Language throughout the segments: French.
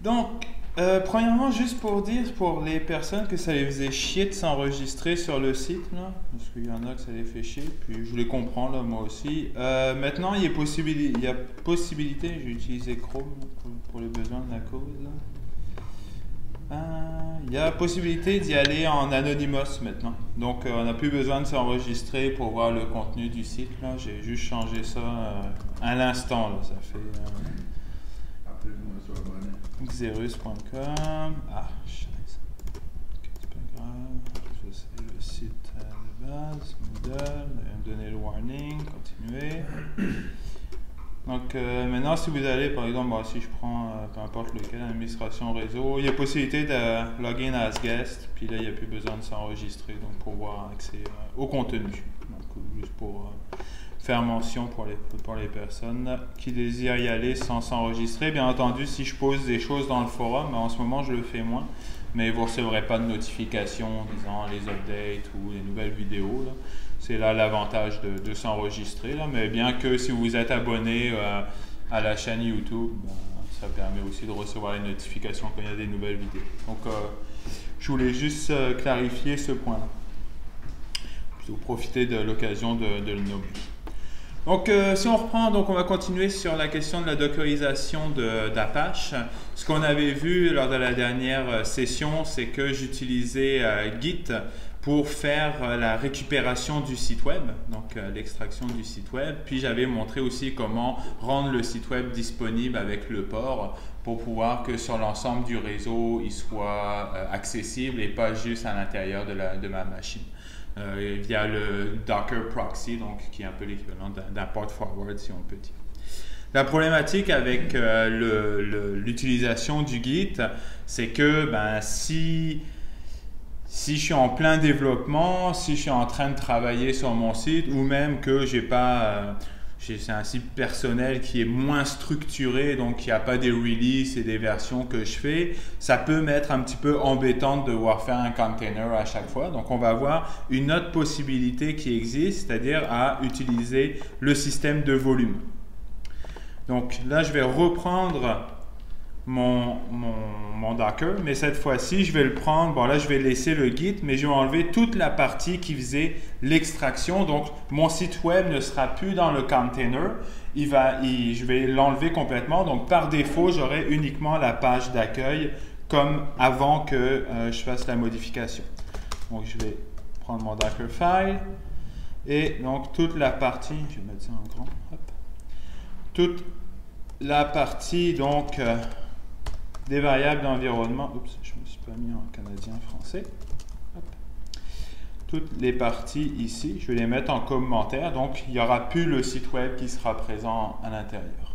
Donc, premièrement, juste pour dire pour les personnes que ça les faisait chier de s'enregistrer sur le site, là, parce qu'il y en a que ça les fait chier, puis je les comprends, là, moi aussi. Maintenant, il y a possibilité, j'ai utilisé Chrome pour les besoins de la cause. Là. Il y a possibilité d'y aller en Anonymous maintenant. Donc, on n'a plus besoin de s'enregistrer pour voir le contenu du site. Là, j'ai juste changé ça à l'instant. Là, ça fait Appelez-moi sur abonné. Xerus.com. Ah, scheiße. Ok, c'est pas grave. Ça, c'est le site de base. Moodle. On va donner le warning. Continuer. Donc maintenant, si vous allez, par exemple, si je prends peu importe lequel, administration réseau, il y a possibilité de login as guest, puis là, il n'y a plus besoin de s'enregistrer, donc pour avoir accès au contenu. Donc, juste pour faire mention pour les personnes qui désirent y aller sans s'enregistrer. Bien entendu, si je pose des choses dans le forum, en ce moment, je le fais moins, mais vous ne recevrez pas de notifications disant les updates ou les nouvelles vidéos, là. C'est là l'avantage de s'enregistrer. Mais bien que si vous êtes abonné à la chaîne YouTube, ça permet aussi de recevoir les notifications quand il y a des nouvelles vidéos. Donc, je voulais juste clarifier ce point-là. Plutôt profiter de l'occasion de le nommer. Donc, si on reprend, donc on va continuer sur la question de la dockerisation d'Apache. Ce qu'on avait vu lors de la dernière session, c'est que j'utilisais Git pour faire la récupération du site web, donc l'extraction du site web. Puis j'avais montré aussi comment rendre le site web disponible avec le port pour pouvoir que sur l'ensemble du réseau, il soit accessible et pas juste à l'intérieur de ma machine. Via le Docker Proxy, donc qui est un peu l'équivalent d'un port forward, si on peut dire. La problématique avec l'utilisation du Git, c'est que si je suis en plein développement, si je suis en train de travailler sur mon site, ou même que c'est un site personnel qui est moins structuré, donc il n'y a pas des releases et des versions que je fais, ça peut m'être un petit peu embêtant de devoir faire un container à chaque fois. Donc on va voir une autre possibilité qui existe, c'est-à-dire à utiliser le système de volume. Donc là, je vais reprendre mon Docker, mais cette fois-ci, je vais le prendre, bon là, je vais laisser le Git, mais je vais enlever toute la partie qui faisait l'extraction. Donc, mon site web ne sera plus dans le container. Je vais l'enlever complètement. Donc, par défaut, j'aurai uniquement la page d'accueil comme avant que je fasse la modification. Donc, je vais prendre mon Dockerfile et donc toute la partie, je vais mettre ça en grand, hop. Toute la partie donc des variables d'environnement. Oups, je ne me suis pas mis en canadien-français. Toutes les parties ici, je vais les mettre en commentaire. Donc, il n'y aura plus le site web qui sera présent à l'intérieur.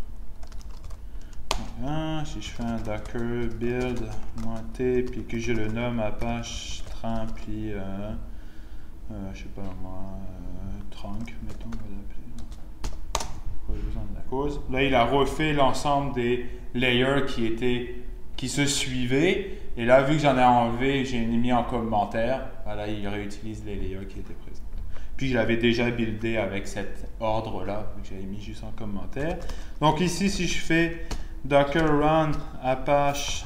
Si je fais un docker build -t, puis que je le nomme Apache train, puis je sais pas moi, trunk, mettons, on va l'appeler. Pas besoin de la cause. Là, il a refait l'ensemble des layers qui se suivaient. Et là, vu que j'en ai enlevé, j'ai mis en commentaire. Voilà, il réutilise les layers qui étaient présents. Puis, je l'avais déjà buildé avec cet ordre-là. J'avais mis juste en commentaire. Donc, ici, si je fais docker run apache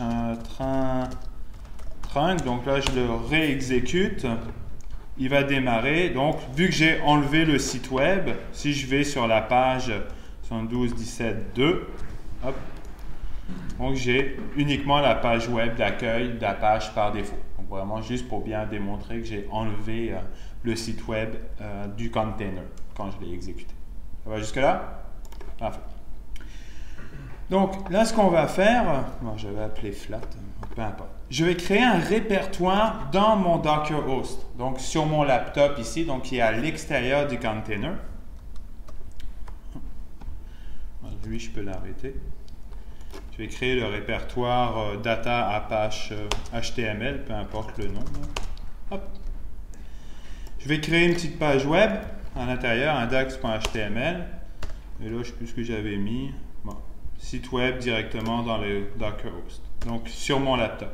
trunk, donc là, je le réexécute. Il va démarrer. Donc, vu que j'ai enlevé le site web, si je vais sur la page 72.17.2, hop, donc j'ai uniquement la page web d'accueil d'Apache par défaut. Donc, vraiment juste pour bien démontrer que j'ai enlevé le site web du container quand je l'ai exécuté. Ça va jusque-là? Parfait. Donc, là, ce qu'on va faire, bon, je vais appeler flat, peu importe. Je vais créer un répertoire dans mon Docker host, donc sur mon laptop ici, donc qui est à l'extérieur du container. Lui, je peux l'arrêter. Je vais créer le répertoire data Apache HTML, peu importe le nom. Hop. Je vais créer une petite page web à l'intérieur, index.html. Et là, je ne sais plus ce que j'avais mis. Bon, site web directement dans le Docker host. Donc, sur mon laptop.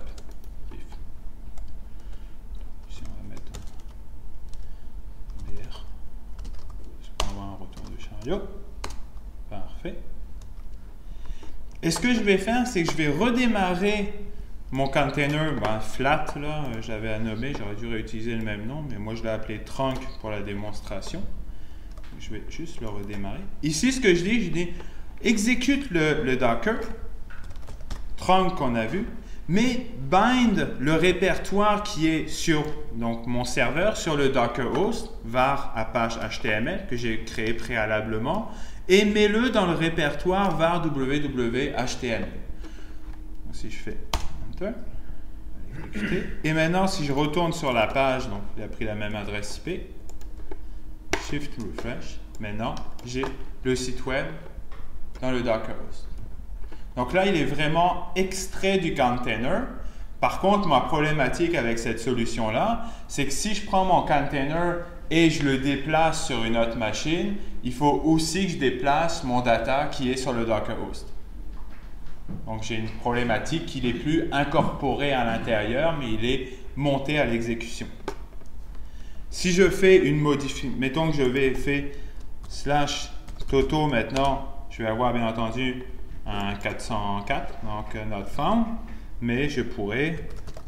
Ici, on va mettre un BR. On va avoir un retour de chariot. Parfait. Et ce que je vais faire, c'est que je vais redémarrer mon container flat, là, j'avais à nommer, j'aurais dû réutiliser le même nom, mais moi je l'ai appelé trunk pour la démonstration. Je vais juste le redémarrer. Ici, ce que je dis exécute le Docker, trunk qu'on a vu, mais bind le répertoire qui est sur donc, mon serveur, sur le Docker host, var Apache HTML, que j'ai créé préalablement, et mets-le dans le répertoire var www.html. Donc, si je fais Enter, exécuter. Et maintenant, si je retourne sur la page, donc il a pris la même adresse IP, Shift Refresh, maintenant, j'ai le site web dans le Docker host. Donc là, il est vraiment extrait du container. Par contre, ma problématique avec cette solution-là, c'est que si je prends mon container et je le déplace sur une autre machine, il faut aussi que je déplace mon data qui est sur le Docker host. Donc j'ai une problématique qui n'est plus incorporé à l'intérieur, mais il est monté à l'exécution. Si je fais une modification, mettons que je vais faire /toto maintenant, je vais avoir bien entendu un 404, donc not found, mais je pourrais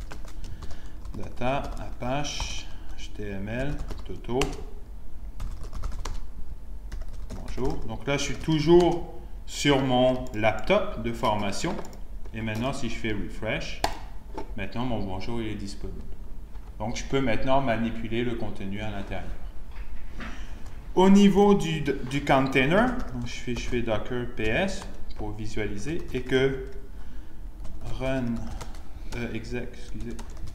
data apache html toto. Bonjour. Donc là, je suis toujours sur mon laptop de formation. Et maintenant, si je fais refresh, maintenant mon bonjour il est disponible. Donc, je peux maintenant manipuler le contenu à l'intérieur. Au niveau du container, donc je fais docker ps pour visualiser et que run exec, excusez,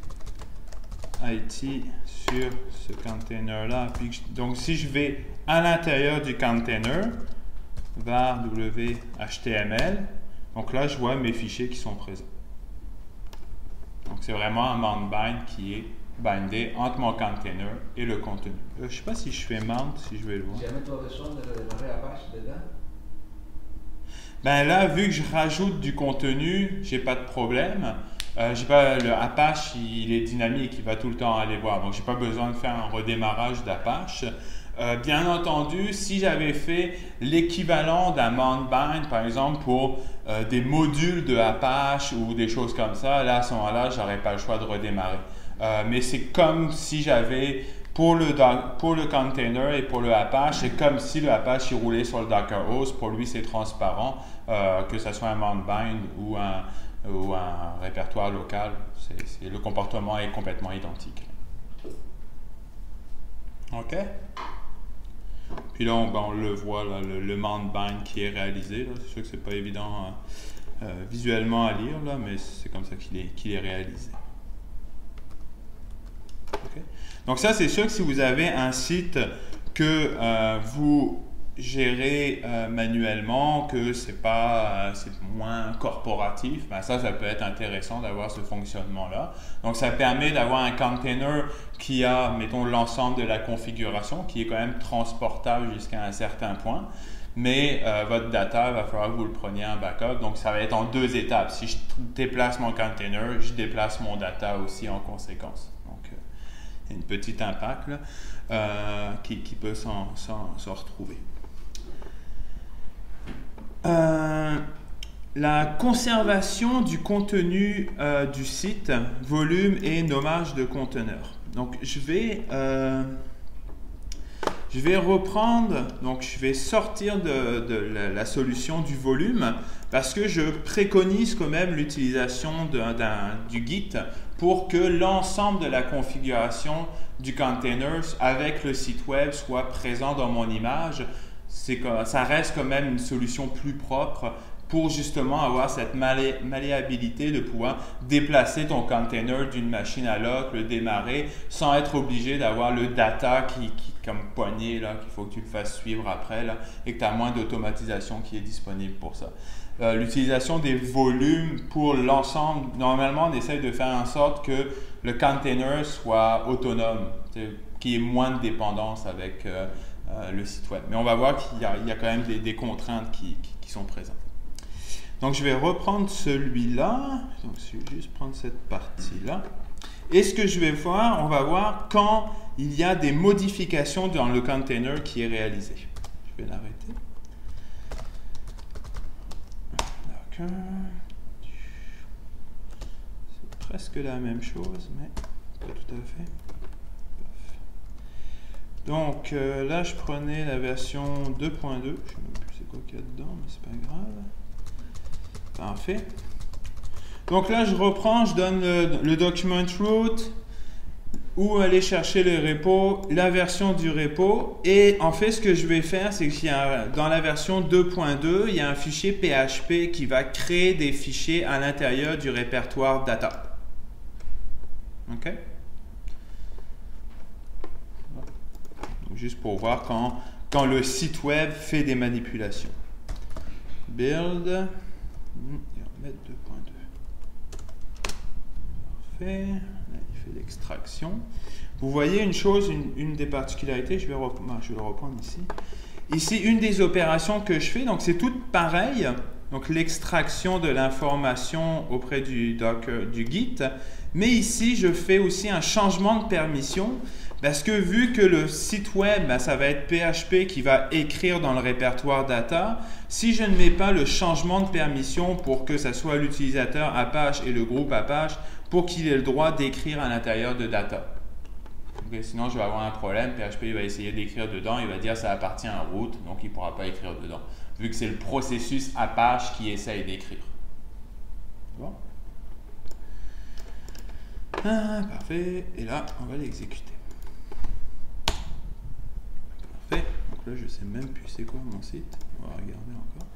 IT sur ce container là. Donc, si je vais à l'intérieur du container, var whtml, donc là, je vois mes fichiers qui sont présents. Donc, c'est vraiment un mount bind qui est bindé entre mon container et le contenu. Je ne sais pas si je fais mount, si je vais le voir. Jamais tu as besoin de redémarrer Apache dedans? Ben là, vu que je rajoute du contenu, j'ai pas de problème. J'ai pas, le Apache, il est dynamique, il va tout le temps aller voir. Donc, j'ai pas besoin de faire un redémarrage d'Apache. Bien entendu, si j'avais fait l'équivalent d'un mount bind, par exemple, pour des modules de Apache ou des choses comme ça, là, à ce moment-là, j'aurais pas le choix de redémarrer. Mais c'est comme si j'avais, pour le container et pour le Apache, c'est comme si le Apache il roulait sur le Docker host. Pour lui, c'est transparent, que ce soit un mount bind ou un répertoire local. Le comportement est complètement identique. OK? Puis là, on le voit, là, le mount bind qui est réalisé. C'est sûr que ce n'est pas évident visuellement à lire, là, mais c'est comme ça qu'il est réalisé. Okay. Donc ça, c'est sûr que si vous avez un site que vous gérez manuellement, que c'est moins corporatif, ben ça peut être intéressant d'avoir ce fonctionnement-là. Donc ça permet d'avoir un container qui a, mettons, l'ensemble de la configuration, qui est quand même transportable jusqu'à un certain point. Mais votre data, il va falloir que vous le preniez en backup. Donc, ça va être en 2 étapes. Si je déplace mon container, je déplace mon data aussi en conséquence. Donc, il y a une petite impact là, qui peut s'en retrouver. La conservation du contenu du site, volume et nommage de conteneur. Donc, je vais reprendre, donc je vais sortir de la solution du volume parce que je préconise quand même l'utilisation du Git pour que l'ensemble de la configuration du container avec le site web soit présent dans mon image. Ça reste quand même une solution plus propre pour justement avoir cette malléabilité de pouvoir déplacer ton container d'une machine à l'autre, le démarrer, sans être obligé d'avoir le data qui comme poignée, là, qu'il faut que tu le fasses suivre après, là, et que tu as moins d'automatisation qui est disponible pour ça. L'utilisation des volumes pour l'ensemble, normalement, on essaye de faire en sorte que le container soit autonome, qu'il y ait moins de dépendance avec le site web. Mais on va voir qu'il y a quand même des contraintes qui sont présentes. Donc, je vais reprendre celui-là. Donc, je vais juste prendre cette partie-là. Et ce que je vais voir, on va voir quand il y a des modifications dans le container qui est réalisé. Je vais l'arrêter. c'est presque la même chose, mais pas tout à fait. Donc là, je prenais la version 2.2. Je ne sais même plus c'est quoi qu'il y a dedans, mais c'est pas grave. Parfait. Donc là, je reprends, je donne le document root, où aller chercher le repo, la version du repo. Et en fait, ce que je vais faire, c'est que dans la version 2.2, il y a un fichier PHP qui va créer des fichiers à l'intérieur du répertoire data. OK? Donc, juste pour voir quand le site web fait des manipulations. Build. Et on va mettre 2.2. Parfait. Là, il fait l'extraction. Vous voyez une chose, une des particularités, je vais le reprendre ici. Ici, une des opérations que je fais, donc c'est tout pareil. Donc l'extraction de l'information auprès du Docker, du Git. Mais ici, je fais aussi un changement de permission. Parce que vu que le site web, ça va être PHP qui va écrire dans le répertoire data, si je ne mets pas le changement de permission pour que ce soit l'utilisateur Apache et le groupe Apache, pour qu'il ait le droit d'écrire à l'intérieur de data. Okay, sinon, je vais avoir un problème. PHP il va essayer d'écrire dedans, il va dire ça appartient à root, donc il ne pourra pas écrire dedans. Vu que c'est le processus Apache qui essaye d'écrire. Bon. Parfait. Et là, on va l'exécuter. Parfait. Donc là, je ne sais même plus c'est quoi mon site. On va regarder encore.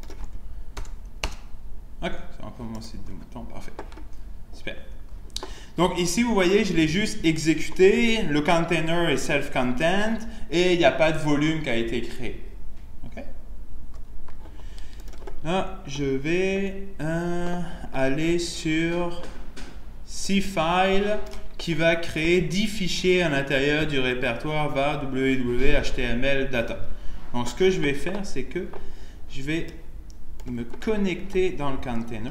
Ok, c'est encore mon site de mouton. Parfait. Super. Donc ici, vous voyez, je l'ai juste exécuté. Le container est self-content et il n'y a pas de volume qui a été créé. Ok. Là, je vais aller sur cfile qui va créer 10 fichiers à l'intérieur du répertoire var www.html data. Donc ce que je vais faire, c'est que je vais me connecter dans le container.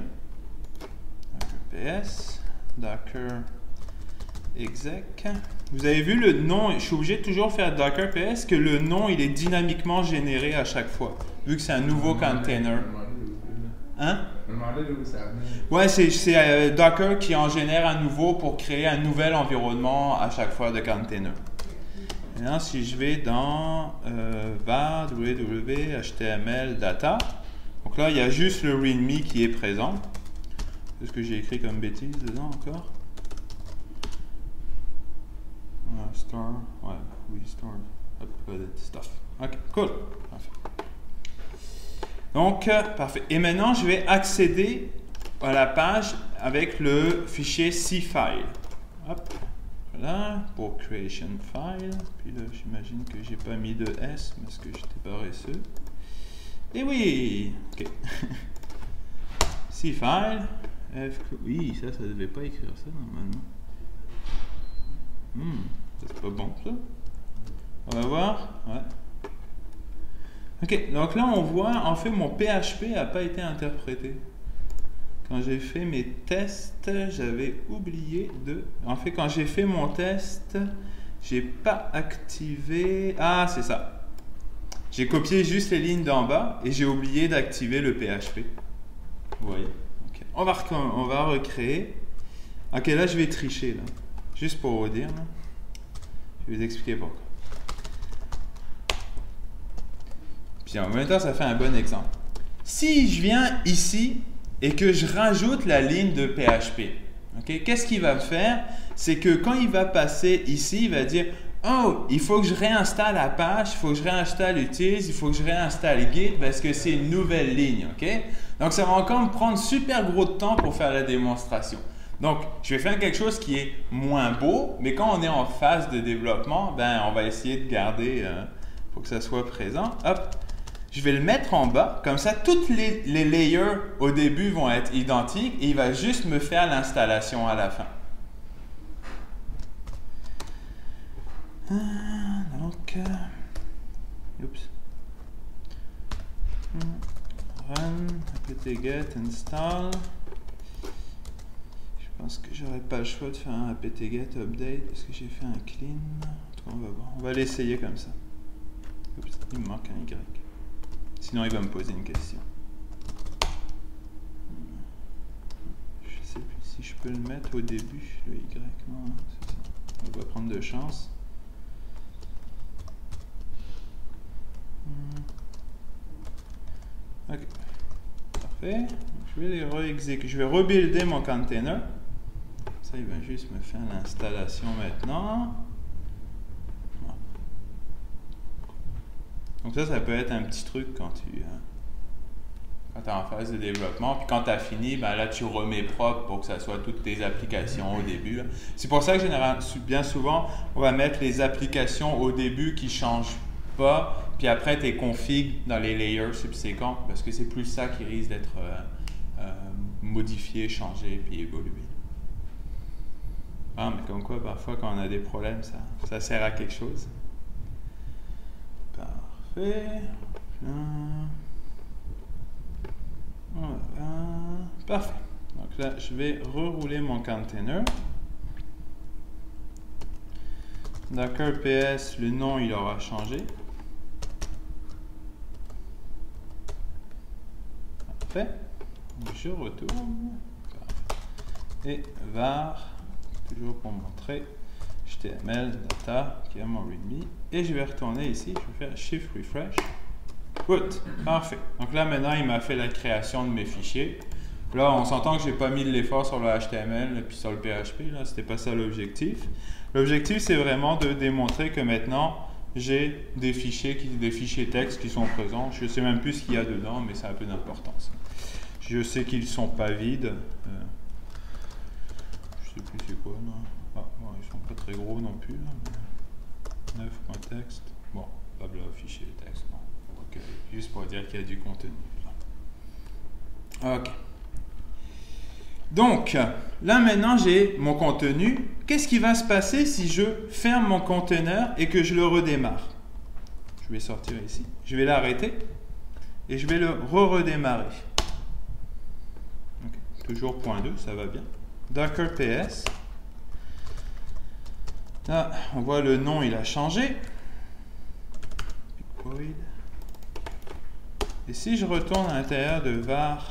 PS. Docker exec. Vous avez vu le nom, je suis obligé de toujours faire Docker PS, que le nom il est dynamiquement généré à chaque fois, vu que c'est un nouveau container. Hein? Ouais, c'est Docker qui en génère un nouveau pour créer un nouvel environnement à chaque fois de container. Et là, si je vais dans var www.html data, donc là il y a juste le readme qui est présent. Qu'est-ce que j'ai écrit comme bêtise dedans encore? Star, ouais, restore, uploaded stuff. Ok, cool. Parfait. Donc, parfait. Et maintenant, je vais accéder à la page avec le fichier cfile. Hop, voilà, pour creation file. Puis là, j'imagine que j'ai pas mis de S parce que j'étais paresseux. Et oui, ok. Cfile. Oui, ça devait pas écrire ça normalement. C'est pas bon ça. On va voir. Ouais. Ok, donc là on voit, en fait mon PHP n'a pas été interprété. Quand j'ai fait mes tests, j'avais oublié de... En fait, quand j'ai fait mon test, j'ai pas activé... Ah, c'est ça. J'ai copié juste les lignes d'en bas et j'ai oublié d'activer le PHP. Vous voyez? On va recréer. Ok, là, je vais tricher, là. Juste pour vous dire. Là. Je vais vous expliquer pourquoi. Puis en même temps, ça fait un bon exemple. Si je viens ici et que je rajoute la ligne de PHP, okay, qu'est-ce qu'il va faire? C'est que quand il va passer ici, il va dire « Oh, il faut que je réinstalle Apache, il faut que je réinstalle Utils, il faut que je réinstalle Git parce que c'est une nouvelle ligne. Okay? » Donc, ça va encore me prendre super gros de temps pour faire la démonstration. Donc, je vais faire quelque chose qui est moins beau, mais quand on est en phase de développement, ben, on va essayer de garder pour que ça soit présent. Hop, je vais le mettre en bas. Comme ça, toutes les layers au début vont être identiques et il va juste me faire l'installation à la fin. Donc, oups. Run, apt-get, install. Je pense que j'aurais pas le choix de faire un apt-get update parce que j'ai fait un clean. On va voir. On va l'essayer comme ça. Oups, il me manque un Y. Sinon, il va me poser une question. si je peux le mettre au début, le Y, non, hein, c'est ça. On va prendre de chance. Ok, parfait. Donc, je vais les re-exécuter. Je vais rebuilder mon container. Ça, il va juste me faire l'installation maintenant. Donc ça peut être un petit truc quand tu es en phase de développement. Puis quand tu as fini, ben là, tu remets propre pour que ça soit toutes tes applications au début. C'est pour ça que bien souvent, on va mettre les applications au début qui ne changent pas. Puis après, tes configs dans les layers subséquents, parce que c'est plus ça qui risque d'être modifié, changé, puis évolué. Ah, mais comme quoi, parfois, quand on a des problèmes, ça sert à quelque chose. Parfait. Voilà. Parfait. Donc là, je vais rerouler mon container. Docker PS, le nom, il aura changé. Parfait. Je retourne. Parfait. Et var, toujours pour montrer HTML data qui est mon readme. Et je vais retourner ici. Je vais faire Shift Refresh. Good. Parfait. Donc là, maintenant, il m'a fait la création de mes fichiers. Là, on s'entend que je n'ai pas mis de l'effort sur le HTML et puis sur le PHP. Là, c'était pas ça l'objectif. L'objectif, c'est vraiment de démontrer que maintenant, j'ai des fichiers texte qui sont présents. Je ne sais même plus ce qu'il y a dedans, mais ça a un peu d'importance. Je sais qu'ils ne sont pas vides. Je ne sais plus c'est quoi. Non. Ah, bon, ils ne sont pas très gros non plus. Là, 9.text. Bon, blabla, fichier texte. Bon. Okay. Juste pour dire qu'il y a du contenu. OK. Donc, là maintenant, j'ai mon contenu. Qu'est-ce qui va se passer si je ferme mon conteneur et que je le redémarre? Je vais sortir ici. Je vais l'arrêter et je vais le redémarrer. Okay. Toujours .2, ça va bien. Docker PS. Là, on voit le nom, il a changé. Et si je retourne à l'intérieur de var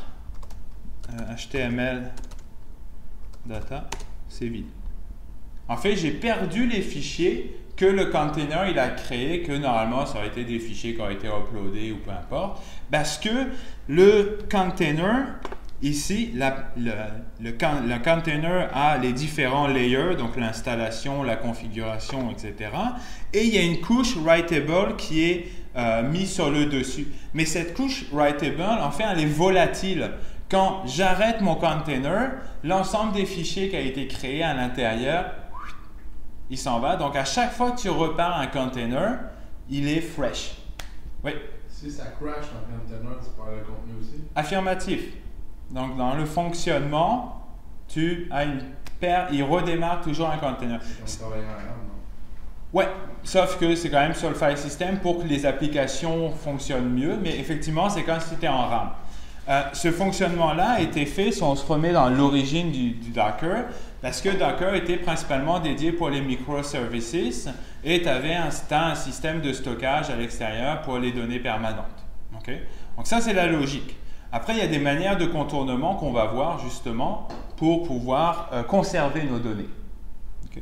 HTML data, c'est vide. En fait, j'ai perdu les fichiers que le container il a créé, que normalement ça aurait été des fichiers qui auraient été uploadés ou peu importe, parce que le container, ici, le container a les différents layers, donc l'installation, la configuration, etc. Et il y a une couche writable qui est mise sur le dessus. Mais cette couche writable, en fait, elle est volatile. Quand j'arrête mon container, l'ensemble des fichiers qui a été créé à l'intérieur, il s'en va. Donc, à chaque fois que tu repars un container, il est fresh. Oui. Si ça crash dans le container, tu perds le contenu aussi? Affirmatif. Donc, dans le fonctionnement, tu as une paire, il redémarre toujours un container. C'est comme travailler en RAM, non? Ouais, sauf que c'est quand même sur le file system pour que les applications fonctionnent mieux, mais effectivement, c'est quand c'était en RAM. Ce fonctionnement-là a été fait si on se remet dans l'origine du Docker, parce que Docker était principalement dédié pour les microservices et tu avais un système de stockage à l'extérieur pour les données permanentes. Okay? Donc ça, c'est la logique. Après, il y a des manières de contournement qu'on va voir justement pour pouvoir conserver nos données. Okay?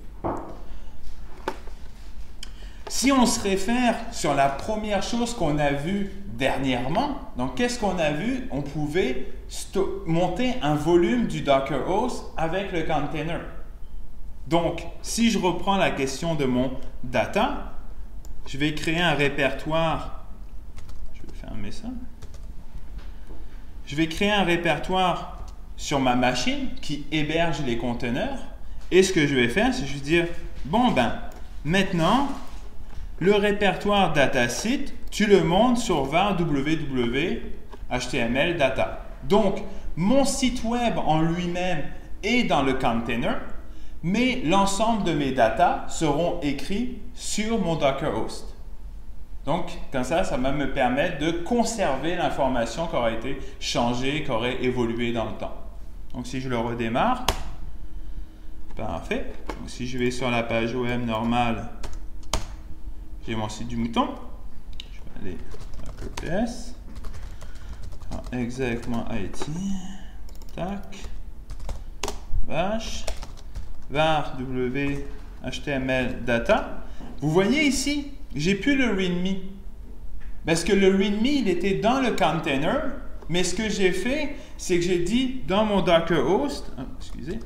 Si on se réfère sur la première chose qu'on a vue dernièrement, donc qu'est-ce qu'on a vu? On pouvait monter un volume du Docker host avec le container. Donc, si je reprends la question de mon data, je vais créer un répertoire. Je vais fermer ça. Je vais créer un répertoire sur ma machine qui héberge les conteneurs. Et ce que je vais faire, c'est que je vais dire, bon ben, maintenant, le répertoire datasite, tu le montes sur var www HTML data. Donc, mon site web en lui-même est dans le container, mais l'ensemble de mes datas seront écrits sur mon Docker host. Donc, comme ça va me permettre de conserver l'information qui aurait été changée, qui aurait évolué dans le temps. Donc, si je le redémarre, parfait. Donc, si je vais sur la page web normale, j'ai mon site du mouton. Je vais aller à PS. Exec.it. Tac. bash var w html data. Vous voyez ici, j'ai plus le readme. Parce que le readme, il était dans le container, mais ce que j'ai fait, c'est que j'ai dit dans mon Docker host, excusez,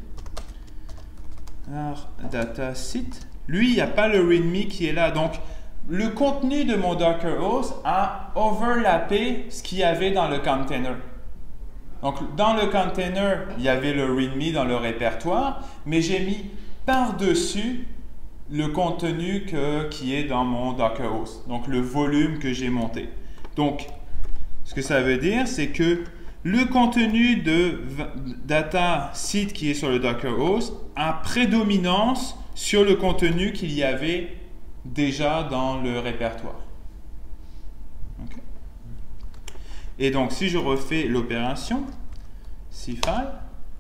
var data site, lui, il n'y a pas le readme qui est là. Donc, le contenu de mon Docker host a overlappé ce qu'il y avait dans le container. Donc, dans le container, il y avait le readme dans le répertoire, mais j'ai mis par-dessus le contenu qui est dans mon Docker host. Donc, le volume que j'ai monté. Donc, ce que ça veut dire, c'est que le contenu de data site qui est sur le Docker host a prédominance sur le contenu qu'il y avait déjà dans le répertoire. Okay. Et donc, si je refais l'opération, cfile,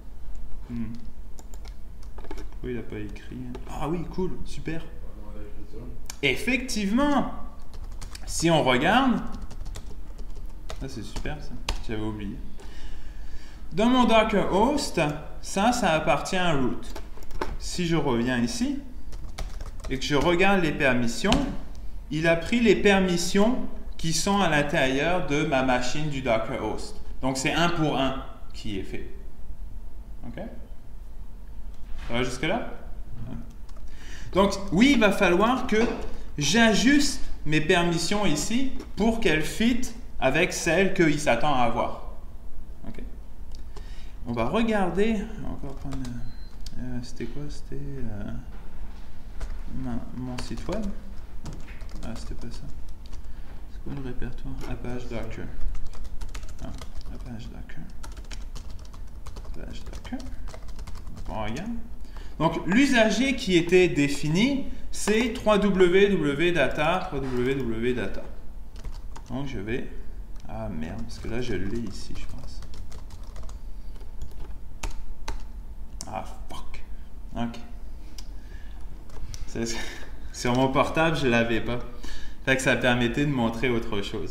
pourquoi il n'a pas écrit? Ah oui, cool, super. Effectivement, si on regarde, ça c'est super ça, j'avais oublié. Dans mon Docker host, ça appartient à root. Si je reviens ici et que je regarde les permissions, il a pris les permissions qui sont à l'intérieur de ma machine du Docker host. Donc c'est 1 pour 1 qui est fait. OK? Ça va jusque-là? Donc oui, il va falloir que j'ajuste mes permissions ici pour qu'elles fit avec celles qu'il s'attend à avoir. OK? On va regarder, on va encore prendre, c'était quoi? C'était mon site web. Ah, c'était pas ça. C'est quoi le répertoire? Apache Docker. Ah, Apache Docker. Apache Docker. On regarde. Donc, l'usager qui était défini, c'est www.data, www.data. Donc, je vais... Ah, merde, parce que là, je l'ai ici, je pense. Ah, fuck. OK. Sur mon portable, je ne l'avais pas. Fait que ça permettait de montrer autre chose.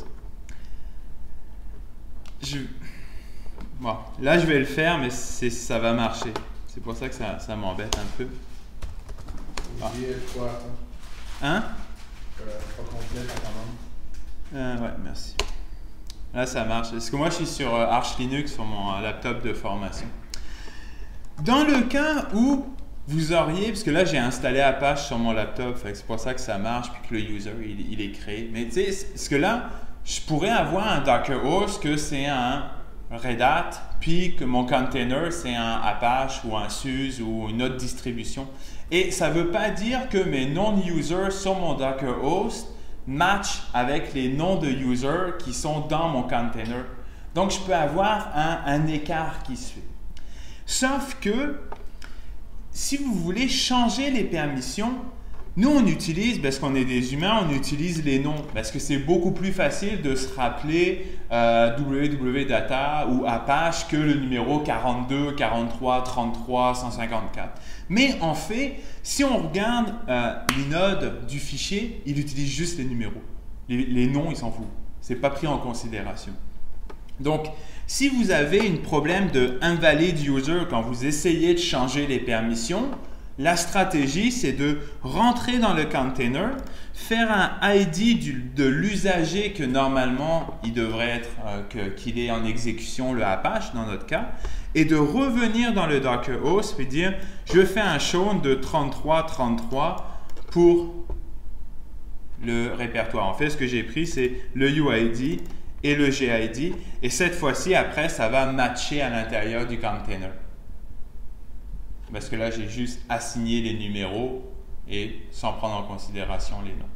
Bon, là, je vais le faire, mais ça va marcher. C'est pour ça que ça m'embête un peu. Ah. Quoi, hein? Pas complet ta commande. Ouais, merci. Là, ça marche. Parce que moi, je suis sur Arch Linux sur mon laptop de formation. Dans le cas où vous auriez, parce que là, j'ai installé Apache sur mon laptop, c'est pour ça que ça marche, puis que le user, il est créé. Mais tu sais, parce que là, je pourrais avoir un Docker host que c'est un Red Hat, puis que mon container, c'est un Apache ou un SUSE ou une autre distribution. Et ça ne veut pas dire que mes non-users sur mon Docker host matchent avec les noms de users qui sont dans mon container. Donc, je peux avoir un écart qui se fait. Sauf que, si vous voulez changer les permissions, nous, on utilise, parce qu'on est des humains, on utilise les noms. Parce que c'est beaucoup plus facile de se rappeler www.data ou Apache que le numéro 42, 43, 33, 154. Mais en fait, si on regarde l'inode du fichier, il utilise juste les numéros. Les noms, il s'en fout. Ce n'est pas pris en considération. Donc, si vous avez un problème de invalid user quand vous essayez de changer les permissions, la stratégie, c'est de rentrer dans le container, faire un ID de l'usager que normalement, il devrait être, qu'il est en exécution, le Apache dans notre cas, et de revenir dans le Docker host et dire, je fais un show de 3333 pour le répertoire. En fait, ce que j'ai pris, c'est le UID et le GID, et cette fois-ci, après, ça va matcher à l'intérieur du container. Parce que là, j'ai juste assigné les numéros et sans prendre en considération les noms.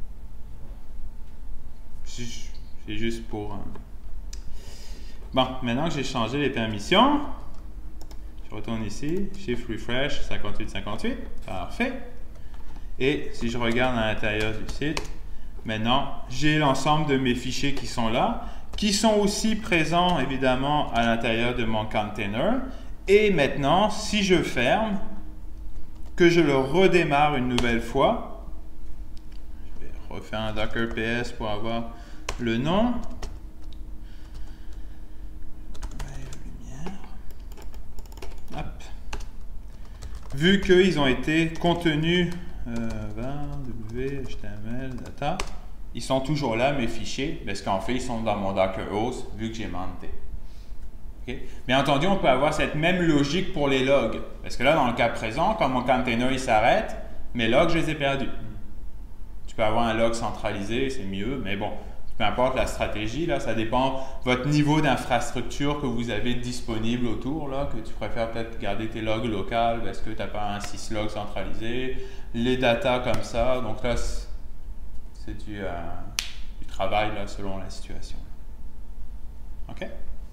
C'est juste pour... Bon, maintenant que j'ai changé les permissions, je retourne ici, Shift Refresh 5858, parfait. Et si je regarde à l'intérieur du site, maintenant, j'ai l'ensemble de mes fichiers qui sont là, qui sont aussi présents évidemment à l'intérieur de mon container. Et maintenant, si je ferme, que je le redémarre une nouvelle fois, je vais refaire un Docker PS pour avoir le nom. Hop. vu qu'ils ont été contenus w, html, data, ils sont toujours là, mes fichiers, parce qu'en fait, ils sont dans mon Docker host, vu que j'ai monté. Okay? Bien entendu, on peut avoir cette même logique pour les logs. Parce que là, dans le cas présent, quand mon container il s'arrête, mes logs, je les ai perdus. Tu peux avoir un log centralisé, c'est mieux, mais bon, peu importe la stratégie, là, ça dépend de votre niveau d'infrastructure que vous avez disponible autour, là, que tu préfères peut-être garder tes logs locaux parce que tu n'as pas un syslog centralisé, les datas comme ça. Donc là, c'est du travail là, selon la situation. OK?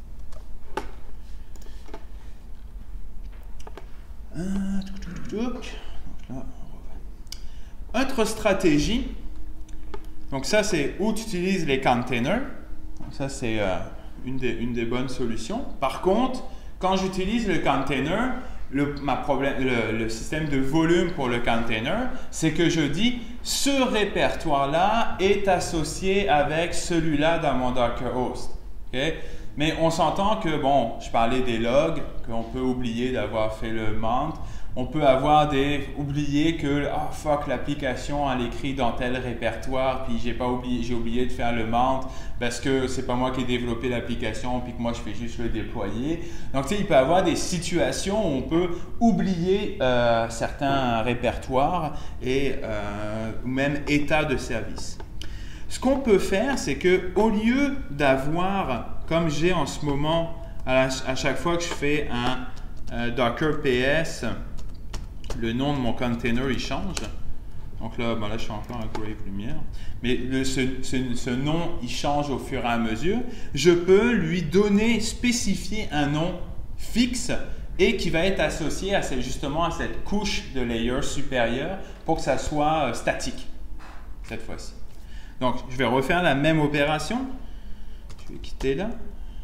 Donc là, autre stratégie. Donc ça, c'est où tu utilises les containers. Donc ça, c'est une des bonnes solutions. Par contre, quand j'utilise le container, le système de volume pour le container, c'est que je dis ce répertoire-là est associé avec celui-là dans mon Docker host. Okay? Mais on s'entend que, bon, je parlais des logs, qu'on peut oublier d'avoir fait le mount. On peut avoir oublier que oh fuck, l'application elle écrit dans tel répertoire puis j'ai oublié de faire le mount parce que c'est pas moi qui ai développé l'application puis que moi je fais juste le déployer. Donc tu sais, il peut y avoir des situations où on peut oublier certains répertoires et ou même état de service. Ce qu'on peut faire, c'est que au lieu d'avoir, comme j'ai en ce moment à chaque fois que je fais un Docker PS, le nom de mon container il change. Donc là, ben là je suis encore à Grave Lumière. Mais ce nom il change au fur et à mesure. Je peux lui donner, spécifier un nom fixe et qui va être associé à justement à cette couche de layer supérieure pour que ça soit statique cette fois-ci. Donc je vais refaire la même opération. Je vais quitter là.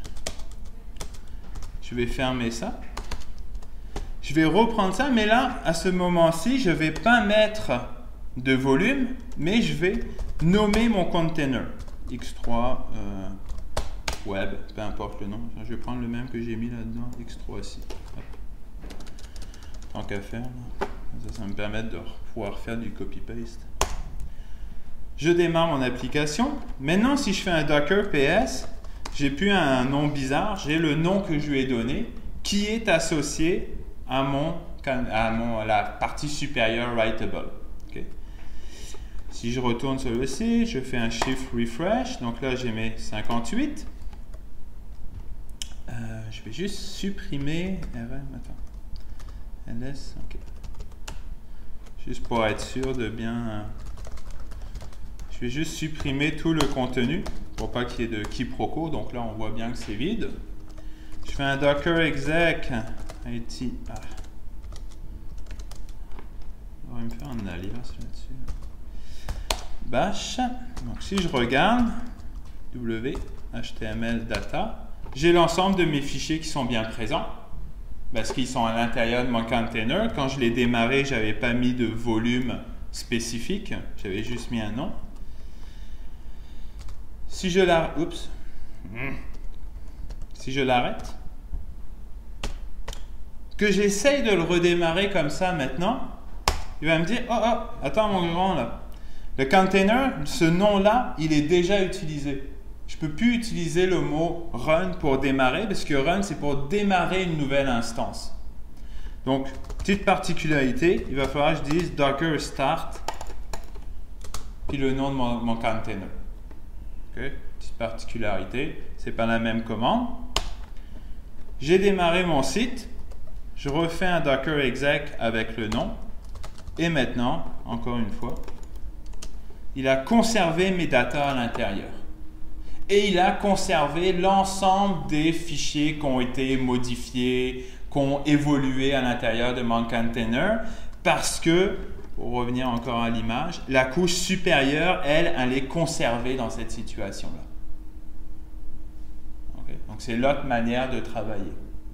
Je vais fermer ça. Je vais reprendre ça, mais là, à ce moment-ci, je ne vais pas mettre de volume, mais je vais nommer mon container. X3 web, peu importe le nom. Je vais prendre le même que j'ai mis là-dedans, X3 ici. Tant qu'à faire, ça va me permettre de pouvoir faire du copy-paste. Je démarre mon application. Maintenant, si je fais un Docker PS, j'ai plus un nom bizarre, j'ai le nom que je lui ai donné, qui est associé à la partie supérieure writable. Okay. Si je retourne sur le site, je fais un shift refresh. Donc là, j'ai mes 58. Je vais juste supprimer ls. Okay. Juste pour être sûr de bien. Je vais juste supprimer tout le contenu pour pas qu'il y ait de quiproquo. Donc là, on voit bien que c'est vide. Je fais un docker exec. IT. On va me faire un alias là-dessus. Bash. Donc si je regarde, W, HTML, data, j'ai l'ensemble de mes fichiers qui sont bien présents parce qu'ils sont à l'intérieur de mon container. Quand je l'ai démarré, je n'avais pas mis de volume spécifique, j'avais juste mis un nom. Si je l'arrête, que j'essaye de le redémarrer comme ça maintenant, il va me dire « Oh, attends mon grand là, le container, ce nom-là, il est déjà utilisé. Je ne peux plus utiliser le mot run pour démarrer parce que run, c'est pour démarrer une nouvelle instance. Donc, petite particularité, il va falloir que je dise docker start puis le nom de mon container. Okay. Petite particularité, c'est pas la même commande. J'ai démarré mon site. Je refais un docker exec avec le nom. Et maintenant, encore une fois, il a conservé mes datas à l'intérieur. Et il a conservé l'ensemble des fichiers qui ont été modifiés, qui ont évolué à l'intérieur de mon container. Parce que, pour revenir encore à l'image, la couche supérieure, elle est conservée dans cette situation-là. Okay? Donc, c'est l'autre manière de travailler.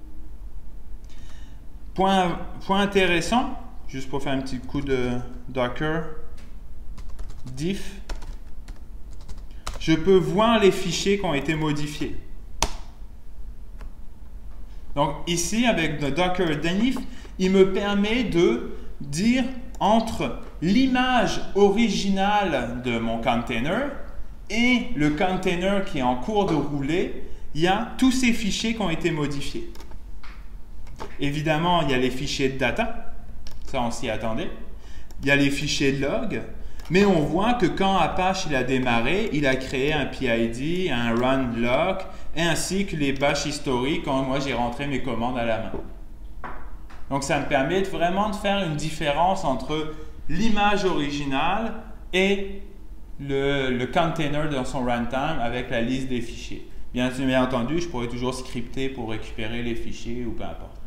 Point intéressant, juste pour faire un petit coup de Docker, diff, je peux voir les fichiers qui ont été modifiés. Donc ici, avec le Docker diff, il me permet de dire entre l'image originale de mon container et le container qui est en cours de rouler, il y a tous ces fichiers qui ont été modifiés. Évidemment, il y a les fichiers de data, ça on s'y attendait. Il y a les fichiers de log, mais on voit que quand Apache il a démarré, il a créé un PID, un run lock, ainsi que les batchs historiques quand moi j'ai rentré mes commandes à la main. Donc ça me permet vraiment de faire une différence entre l'image originale et le container dans son runtime avec la liste des fichiers. Bien entendu, je pourrais toujours scripter pour récupérer les fichiers ou peu importe.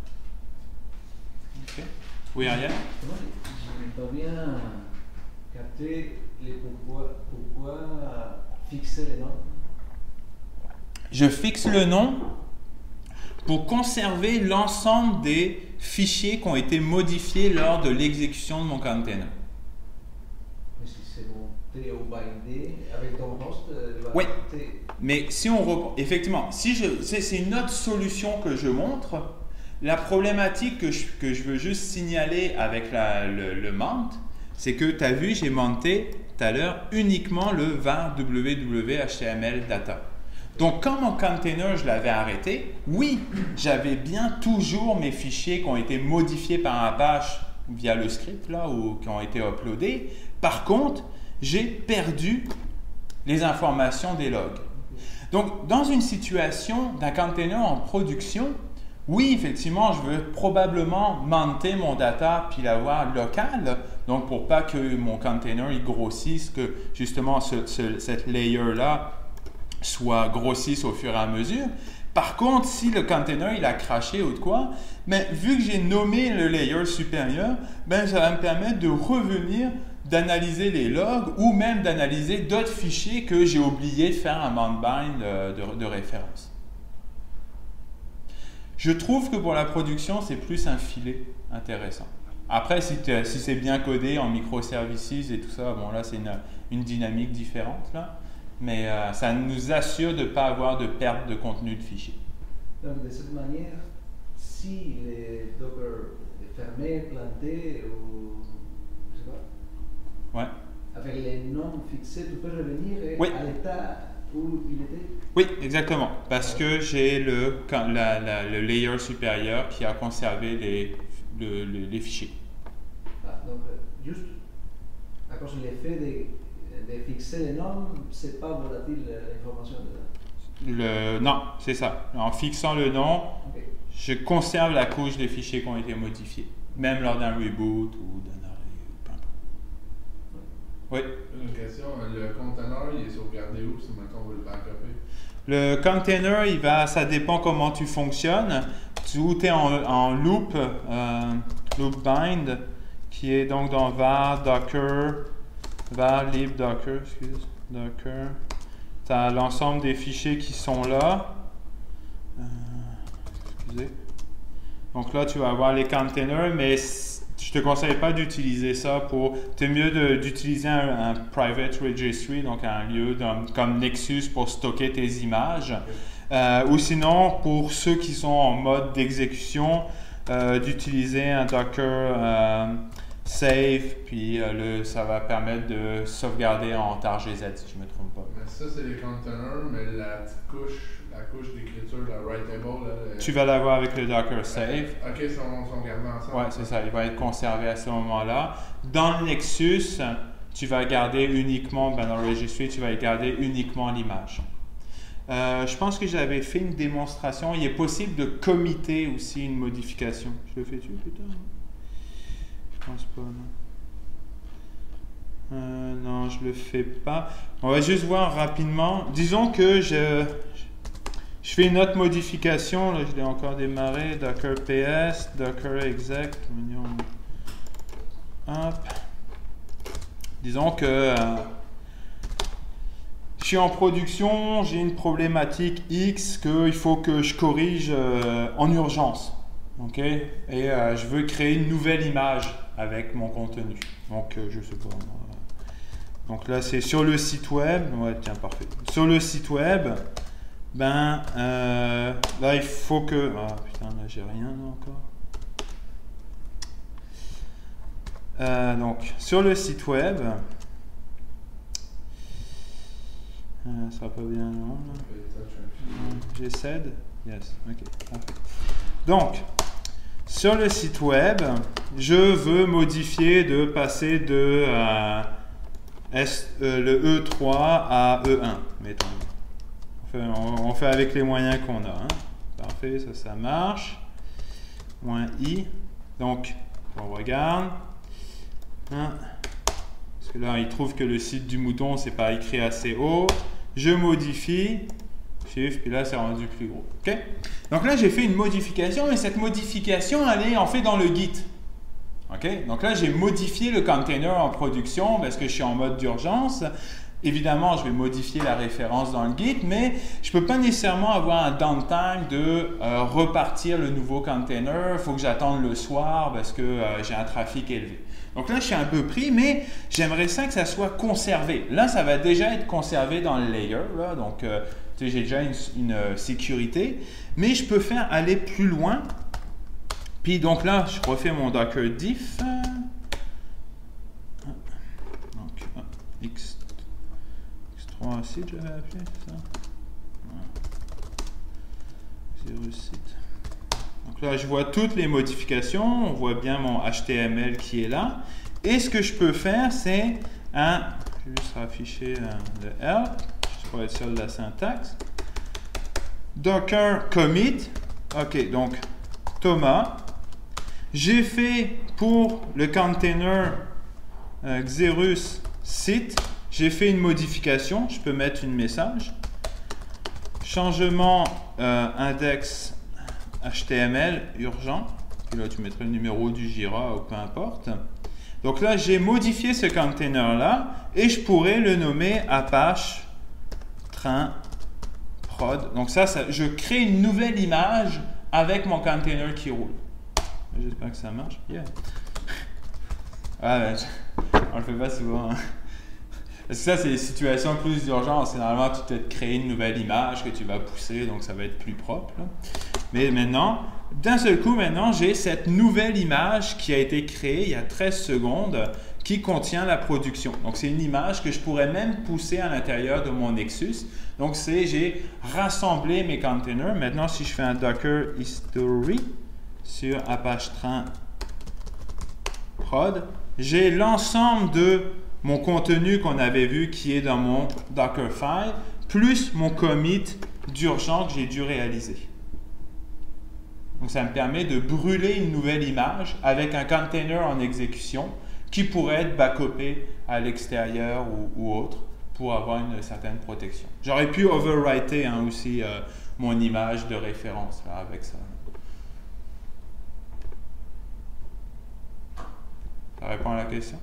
Okay. Oui, Ariel? Je n'ai pas bien capté pourquoi fixer les noms. Je fixe le nom pour conserver l'ensemble des fichiers qui ont été modifiés lors de l'exécution de mon container. Mais si c'est monté au bindé avec ton host, oui, mais si on effectivement, si c'est une autre solution que je montre. La problématique que je veux juste signaler avec le mount, c'est que tu as vu, j'ai monté tout à l'heure uniquement le var www.html data. Donc, quand mon container, je l'avais arrêté, oui, j'avais bien toujours mes fichiers qui ont été modifiés par Apache via le script là, ou qui ont été uploadés. Par contre, j'ai perdu les informations des logs. Donc, dans une situation d'un container en production, oui, effectivement, je veux probablement mounter mon data puis l'avoir local, donc pour pas que mon container il grossisse, que justement cette layer-là soit grossisse au fur et à mesure. Par contre, si le container il a craché ou de quoi, ben, vu que j'ai nommé le layer supérieur, ben, ça va me permettre de revenir, d'analyser les logs ou même d'analyser d'autres fichiers que j'ai oublié de faire un mount bind de référence. Je trouve que pour la production, c'est plus un filet intéressant. Après, si c'est bien codé en microservices et tout ça, bon là, c'est une dynamique différente, là. Mais ça nous assure de ne pas avoir de perte de contenu de fichier. Donc, de cette manière, si les Docker est fermé, planté, ou je sais pas, ouais. avec les noms fixés, tu peux revenir oui. à l'état où il était? Oui, exactement. Parce que j'ai le layer supérieur qui a conservé les fichiers. Ah, donc, juste à cause de l'effet de fixer les noms, c'est pas volatile l'information dedans? Non, c'est ça. En fixant le nom, okay. Je conserve la couche des fichiers qui ont été modifiés, même lors d'un reboot ou d'un arrêt. Oui. Une question, le container, il est sauvegardé où si maintenant on veut le backuper? Le container, ça dépend comment tu fonctionnes. Tout est en loop, loop bind, qui est donc dans var docker, var lib docker, docker. Tu as l'ensemble des fichiers qui sont là. Excusez. Donc là, tu vas avoir les containers, mais je te conseille pas d'utiliser ça pour... C'est mieux d'utiliser un private registry, donc un lieu comme Nexus pour stocker tes images. Ou sinon, pour ceux qui sont en mode d'exécution, d'utiliser un Docker save, puis ça va permettre de sauvegarder en targz, si je ne me trompe pas. Mais ça, c'est les containers, mais la petite couche, la couche d'écriture, la writable, là, tu vas l'avoir avec le Docker save. Ok, ils sont gardés ensemble. Oui, c'est ça. Il va être conservé à ce moment-là. Dans le Nexus, tu vas garder uniquement, dans le registry, tu vas garder uniquement l'image. Je pense que j'avais fait une démonstration. Il est possible de committer aussi une modification. Je le fais-tu plus tard? Je pense pas, non. Non, je le fais pas. On va juste voir rapidement. Disons que je fais une autre modification. Là, je l'ai encore démarré. Docker PS, Docker exec. Hop. Disons que je suis en production, j'ai une problématique X qu'il faut que je corrige en urgence. Okay? Et je veux créer une nouvelle image avec mon contenu. Donc, je sais pas. Donc là, c'est sur le site web. Ouais, tiens, parfait. Sur le site web, là, il faut que... Ah, putain, là, j'ai rien là, encore. Donc, sur le site web, ça sera pas bien long. J'essaie. Yes, ok, parfait. Donc, sur le site web, je veux modifier de passer de le E3 à E1, mettons. On fait avec les moyens qu'on a. Hein. Parfait, ça marche. -i. Donc, on regarde. Hein. Parce que là, il trouve que le site du mouton, c'est pas écrit assez haut. Je modifie. Shift, puis là, c'est rendu plus gros. OK? Donc là, j'ai fait une modification, mais cette modification, elle est en fait dans le Git. OK? Donc là, j'ai modifié le container en production parce que je suis en mode d'urgence. Évidemment, je vais modifier la référence dans le Git, mais je ne peux pas nécessairement avoir un downtime de repartir le nouveau container. Il faut que j'attende le soir parce que j'ai un trafic élevé. Donc là, je suis un peu pris, mais j'aimerais ça que ça soit conservé. Là, ça va déjà être conservé dans le layer. Là, donc, j'ai déjà une sécurité, mais je peux faire aller plus loin. Puis donc là, je refais mon Docker diff. Donc, X3 site, j'avais appelé ça. Voilà. 0 site. Donc là, je vois toutes les modifications. On voit bien mon HTML qui est là. Et ce que je peux faire, c'est je vais juste afficher le help. Pour être sûr de la syntaxe. Docker commit. OK, donc Thomas. J'ai fait pour le container Xerus site, j'ai fait une modification. Je peux mettre une message. Changement index HTML urgent. Et là, tu mettrais le numéro du Jira ou peu importe. Donc là, j'ai modifié ce container-là et je pourrais le nommer Apache train prod. Donc ça, je crée une nouvelle image avec mon container qui roule. J'espère que ça marche. Yeah. Ah, on le fait pas souvent. Hein. Parce que ça, c'est des situations plus d'urgence. Normalement, tu dois te créer une nouvelle image que tu vas pousser, donc ça va être plus propre. Là. Mais maintenant, d'un seul coup, maintenant, j'ai cette nouvelle image qui a été créée il y a 13 secondes qui contient la production. Donc, c'est une image que je pourrais même pousser à l'intérieur de mon Nexus. Donc, j'ai rassemblé mes containers. Maintenant, si je fais un Docker History sur Apache Train Prod, j'ai l'ensemble de mon contenu qu'on avait vu qui est dans mon Dockerfile, plus mon commit d'urgent que j'ai dû réaliser. Donc, ça me permet de brûler une nouvelle image avec un container en exécution qui pourrait être backupé à l'extérieur ou autre pour avoir une certaine protection. J'aurais pu overwriter aussi mon image de référence là, avec ça. Ça répond à la question?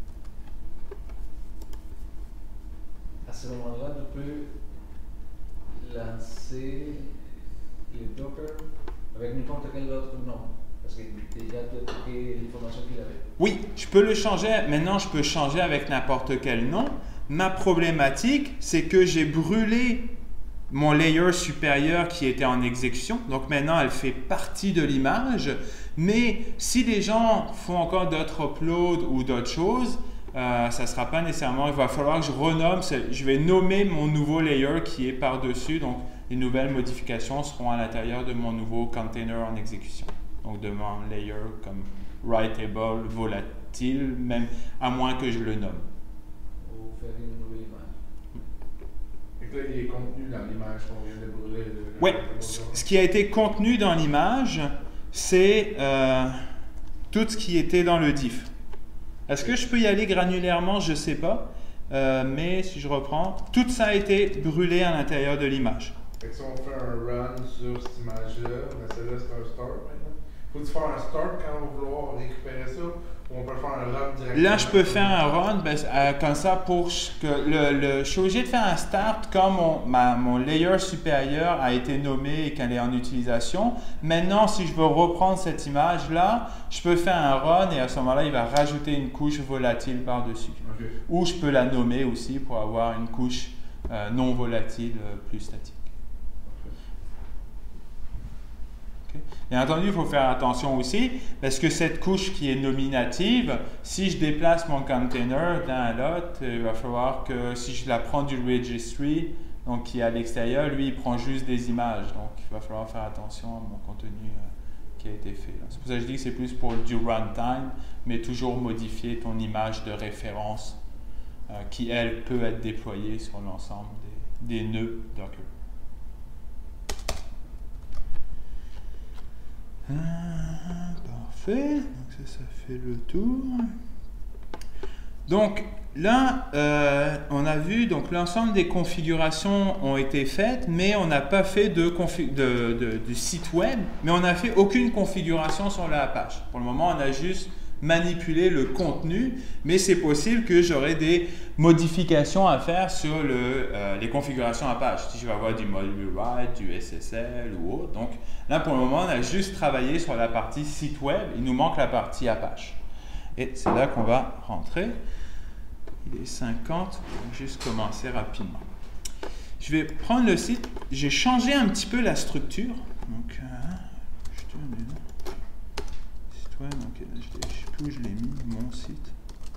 À ce moment-là, tu peux lancer les Docker avec n'importe quel autre nom. Parce que déjà, tu as pris l'information qu'il avait. Oui, je peux le changer. Maintenant, je peux changer avec n'importe quel nom. Ma problématique, c'est que j'ai brûlé mon layer supérieur qui était en exécution. Donc maintenant, elle fait partie de l'image. Mais si les gens font encore d'autres uploads ou d'autres choses, ça ne sera pas nécessairement. Il va falloir que je renomme. Je vais nommer mon nouveau layer qui est par-dessus. Donc, les nouvelles modifications seront à l'intérieur de mon nouveau container en exécution. Donc, de mon layer comme writable, volatile, même à moins que je le nomme. Ou faire une nouvelle image. Et que là, il est contenu dans l'image qu'on vient de brûler. Oui, ce qui a été contenu dans l'image, c'est tout ce qui était dans le diff. Est-ce que je peux y aller granulairement? Je ne sais pas. Mais si je reprends, tout ça a été brûlé à l'intérieur de l'image. Fait que si on fait un run sur cette image-là, mais celle-là c'est un start maintenant. Faut-tu faire un start quand on va vouloir récupérer ça? Ou on peut faire un run directement? Là, je peux faire un run comme ça pour que je suis obligé de faire un start quand mon layer supérieur a été nommé et qu'elle est en utilisation. Maintenant, si je veux reprendre cette image-là, je peux faire un run et à ce moment-là, il va rajouter une couche volatile par-dessus. Okay. Ou je peux la nommer aussi pour avoir une couche non volatile plus statique. Okay. Bien entendu, il faut faire attention aussi, parce que cette couche qui est nominative, si je déplace mon container d'un à l'autre, il va falloir que si je la prends du registry, donc qui est à l'extérieur, lui, il prend juste des images. Donc, il va falloir faire attention à mon contenu qui a été fait. C'est pour ça que je dis que c'est plus pour du runtime, mais toujours modifier ton image de référence qui, elle, peut être déployée sur l'ensemble des nœuds Docker. Parfait, donc ça fait le tour. Donc là, on a vu donc l'ensemble des configurations ont été faites, mais on n'a pas fait du site web, mais on n'a fait aucune configuration sur la Apache. Pour le moment, on a juste manipulé le contenu, mais c'est possible que j'aurai des modifications à faire sur les configurations Apache. Si je vais avoir du module write, du SSL ou autre. Donc là, pour le moment, on a juste travaillé sur la partie site web. Il nous manque la partie Apache. Et c'est là qu'on va rentrer. Il est 50, on va juste commencer rapidement. Je vais prendre le site. J'ai changé un petit peu la structure. Donc, je tourne là. Site web, ok, là, je sais plus où je l'ai mis, mon site.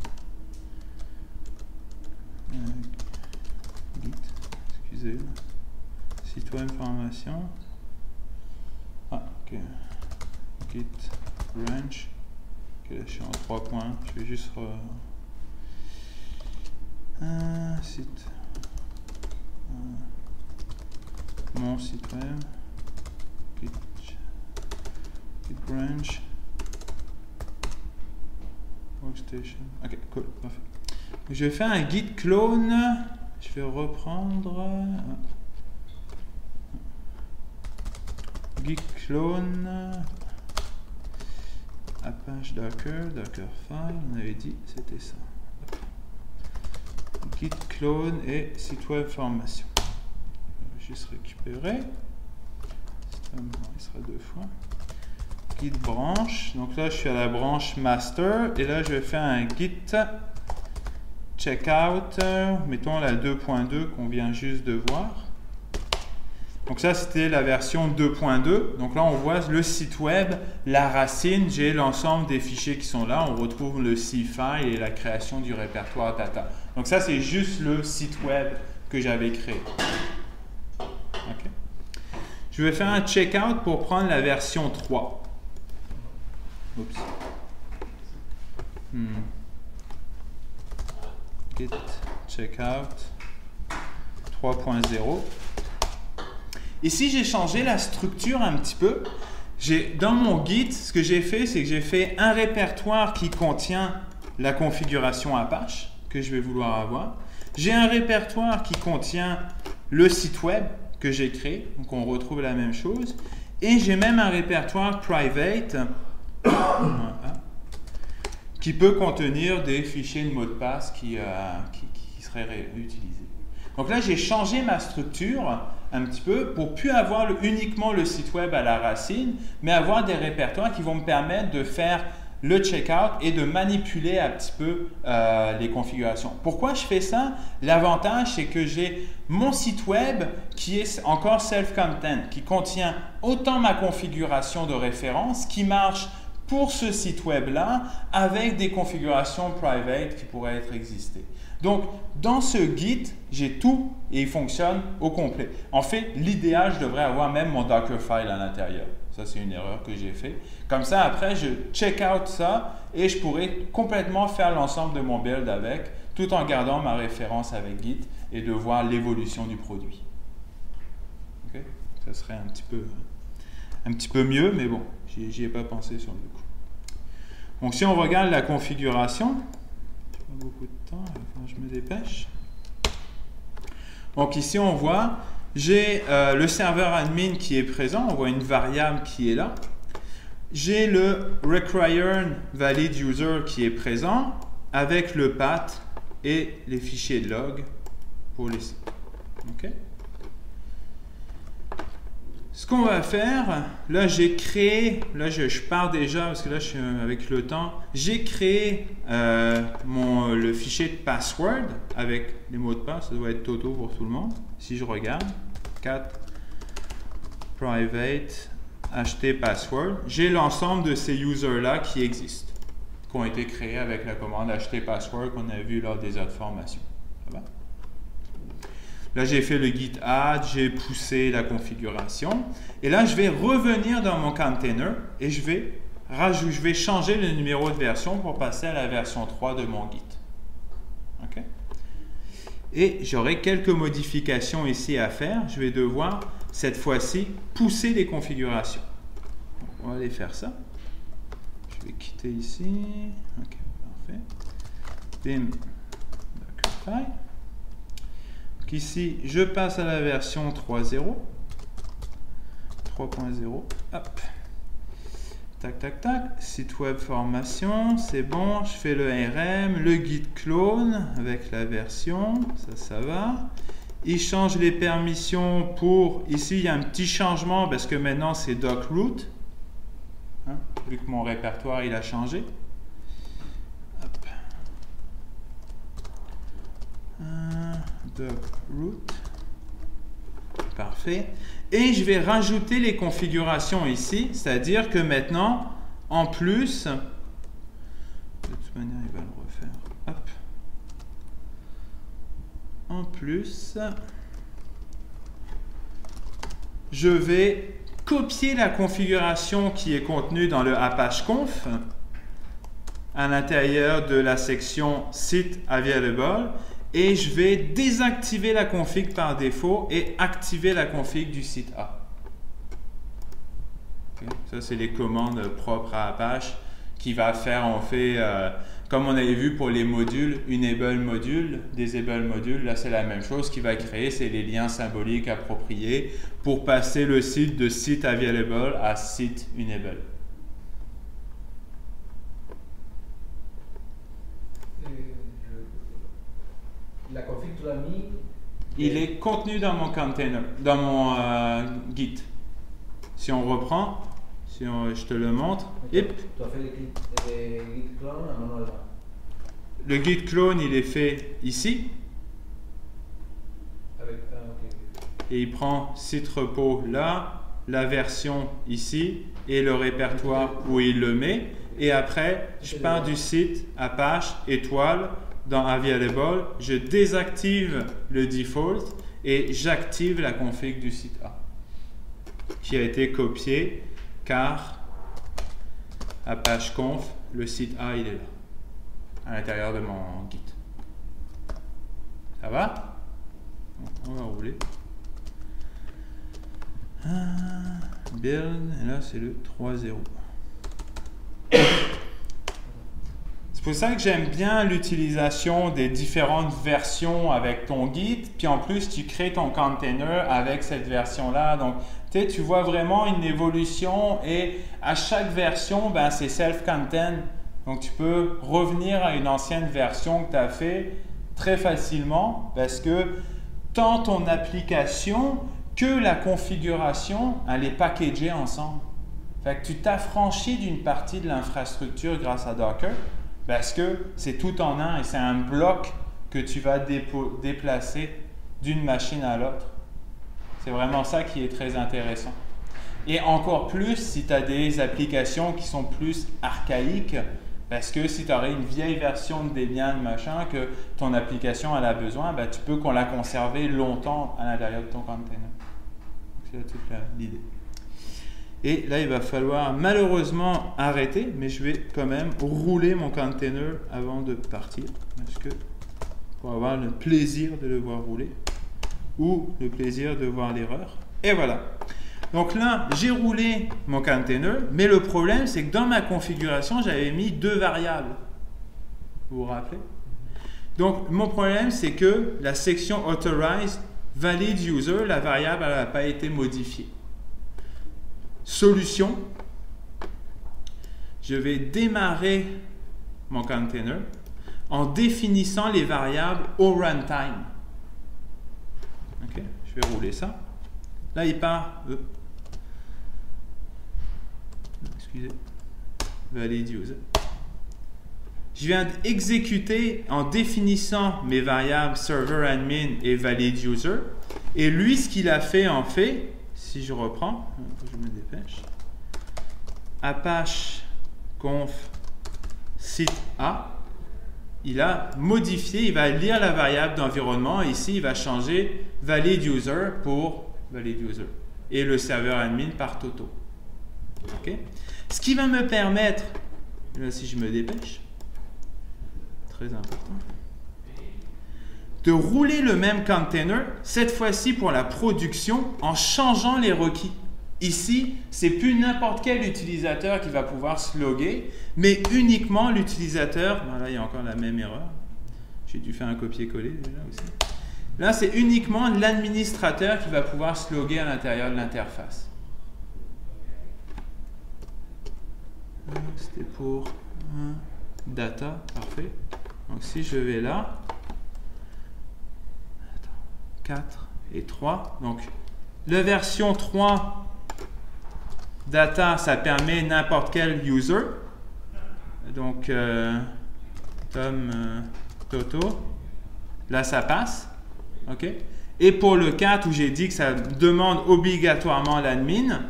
Git, excusez-moi. Site web formation. Ah, ok. Git branch. Ok, là, je suis en 3 points. Je vais juste site. Mon site web. Git branch. Workstation. Ok, cool, parfait. Je vais faire un git clone. Je vais reprendre. Git clone. Apache Docker, Dockerfile. On avait dit c'était ça. Git clone et site web formation. Je vais juste récupérer. Il sera 2 fois. Git branch. Donc là, je suis à la branche master. Et là, je vais faire un git checkout. Mettons la 2.2 qu'on vient juste de voir. Donc ça, c'était la version 2.2. Donc là, on voit le site web, la racine. J'ai l'ensemble des fichiers qui sont là. On retrouve le C-file et la création du répertoire data. Donc ça, c'est juste le site web que j'avais créé. Okay. Je vais faire un checkout pour prendre la version 3. Oups. Git checkout 3.0. Ici, j'ai changé la structure un petit peu. Dans mon Git, ce que j'ai fait, c'est que j'ai fait un répertoire qui contient la configuration Apache que je vais vouloir avoir. J'ai un répertoire qui contient le site web que j'ai créé. Donc, on retrouve la même chose. Et j'ai même un répertoire private qui peut contenir des fichiers de mots de passe qui seraient utilisés. Donc là, j'ai changé ma structure un petit peu pour plus avoir uniquement le site web à la racine, mais avoir des répertoires qui vont me permettre de faire le checkout et de manipuler un petit peu les configurations. Pourquoi je fais ça? L'avantage, c'est que j'ai mon site web qui est encore self-content, qui contient autant ma configuration de référence qui marche pour ce site web-là avec des configurations private qui pourraient être existées. Donc, dans ce Git, j'ai tout et il fonctionne au complet. En fait, l'idéal, je devrais avoir même mon Dockerfile à l'intérieur. Ça, c'est une erreur que j'ai faite. Comme ça, après, je check out ça et je pourrais complètement faire l'ensemble de mon build avec, tout en gardant ma référence avec Git et de voir l'évolution du produit. Okay? Ça serait un petit peu mieux, mais bon, j'y ai pas pensé sur le coup. Donc, si on regarde la configuration, pas beaucoup de temps, alors je me dépêche. Donc ici on voit, j'ai le serveur admin qui est présent, on voit une variable qui est là. J'ai le require valid user qui est présent avec le path et les fichiers de log pour les sites. Okay. Ce qu'on va faire, là j'ai créé, là je pars déjà parce que là je suis avec le temps, j'ai créé le fichier de password avec les mots de passe, ça doit être Toto pour tout le monde. Si je regarde, cat private acheter password, j'ai l'ensemble de ces users-là qui existent, qui ont été créés avec la commande acheter password qu'on a vu lors des autres formations. Ça va? Là, j'ai fait le git add, j'ai poussé la configuration. Et là, je vais revenir dans mon container et je vais changer le numéro de version pour passer à la version 3 de mon git. OK? Et j'aurai quelques modifications ici à faire. Je vais devoir, cette fois-ci, pousser les configurations. On va aller faire ça. Je vais quitter ici. OK, parfait. Bim, Dockerfile. Donc ici, je passe à la version 3.0. 3.0. Hop. Tac, tac, tac. Site web formation, c'est bon. Je fais le RM, le git clone avec la version. Ça va. Il change les permissions pour... Ici, il y a un petit changement parce que maintenant, c'est docroot. Hein, vu que mon répertoire, il a changé. Hop. Docroot. Parfait. Et je vais rajouter les configurations ici, c'est-à-dire que maintenant, en plus, de toute manière, il va le refaire. Hop. En plus, je vais copier la configuration qui est contenue dans le Apache Conf à l'intérieur de la section Site Available. Et je vais désactiver la config par défaut et activer la config du site A. Okay. Ça, c'est les commandes propres à Apache qui va faire, on fait, comme on avait vu pour les modules, enable module, disable module. Là, c'est la même chose. Ce qu'il va créer, c'est les liens symboliques appropriés pour passer le site de site available à site enable. La config, tu l'as mis? Il est contenu dans mon container, dans mon Git. Si on reprend, je te le montre. Tu as fait les git clone manuellement? Le git clone, il est fait ici. Et il prend site repo là, la version ici et le répertoire où il le met. Et après, je pars du site Apache étoile. Dans Available, je désactive le default et j'active la config du site A qui a été copiée car Apache Conf, le site A, il est là à l'intérieur de mon Git. Ça va? On va rouler. Build, et là c'est le 3.0. C'est pour ça que j'aime bien l'utilisation des différentes versions avec ton Git, puis en plus tu crées ton container avec cette version-là. Donc tu vois vraiment une évolution et à chaque version, ben, c'est self-contained. Donc tu peux revenir à une ancienne version que tu as fait très facilement parce que tant ton application que la configuration, elle est packagée ensemble. Fait que tu t'affranchis d'une partie de l'infrastructure grâce à Docker. Parce que c'est tout en un et c'est un bloc que tu vas déplacer d'une machine à l'autre. C'est vraiment ça qui est très intéressant. Et encore plus si tu as des applications qui sont plus archaïques, parce que si tu aurais une vieille version de Debian, machin, que ton application elle a besoin, ben, tu peux qu'on la conserver longtemps à l'intérieur de ton container. C'est là toute l'idée. Et là, il va falloir malheureusement arrêter, mais je vais quand même rouler mon container avant de partir, parce que pour avoir le plaisir de le voir rouler, ou le plaisir de voir l'erreur. Et voilà. Donc là, j'ai roulé mon container, mais le problème, c'est que dans ma configuration, j'avais mis 2 variables. Vous vous rappelez? Donc, mon problème, c'est que la section Authorized Valid User, la variable, elle n'a pas été modifiée. Solution, je vais démarrer mon container en définissant les variables au runtime. Ok, je vais rouler ça. Là, il part. Excusez. Valid user. Je viens d'exécuter en définissant mes variables server admin et valid user. Et lui, ce qu'il a fait en fait, si je reprends, je me dépêche. Apache conf site A, il a modifié, il va lire la variable d'environnement. Ici, il va changer valid user pour valid user et le serveur admin par Toto. Okay? Ce qui va me permettre, là si je me dépêche, très important, de rouler le même container, cette fois-ci pour la production, en changeant les requis. Ici, c'est plus n'importe quel utilisateur qui va pouvoir se loguer, mais uniquement l'utilisateur. Là, il y a encore la même erreur. J'ai dû faire un copier-coller déjà aussi. Là, c'est uniquement l'administrateur qui va pouvoir se loguer à l'intérieur de l'interface. C'était pour data, parfait. Donc si je vais là, 4 et 3, donc la version 3 data, ça permet n'importe quel user. Donc, Tom, Toto, là ça passe. OK? Et pour le 4 où j'ai dit que ça demande obligatoirement l'admin,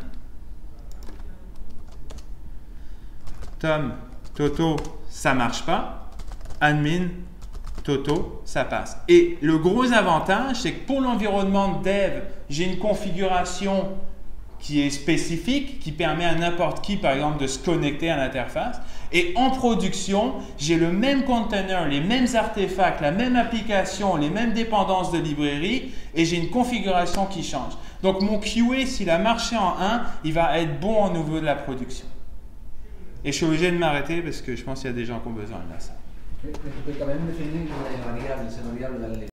Tom, Toto, ça marche pas. Admin, Toto, ça passe. Et le gros avantage, c'est que pour l'environnement de dev, j'ai une configuration qui est spécifique, qui permet à n'importe qui, par exemple, de se connecter à l'interface. Et en production, j'ai le même container, les mêmes artefacts, la même application, les mêmes dépendances de librairie, et j'ai une configuration qui change. Donc mon QA, s'il a marché en 1, il va être bon au niveau de la production. Et je suis obligé de m'arrêter parce que je pense qu'il y a des gens qui ont besoin de ça. Mais tu peux quand même définir les variables, ces variables